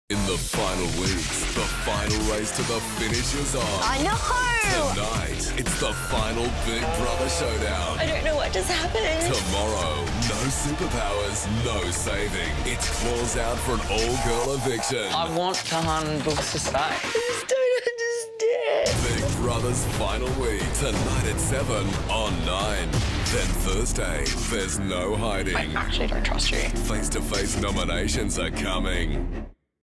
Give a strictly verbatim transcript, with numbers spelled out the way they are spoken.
In the final weeks, the final race to the finish is on. I know! Tonight, it's the final Big Brother Showdown. I don't know what just happened. Tomorrow, no superpowers, no saving. It's claws out for an all-girl eviction. I want Tahan Books to stay. I just don't understand. Big Brother's final week, tonight at seven on nine. Then Thursday, there's no hiding. I actually don't trust you. Face-to-face nominations are coming.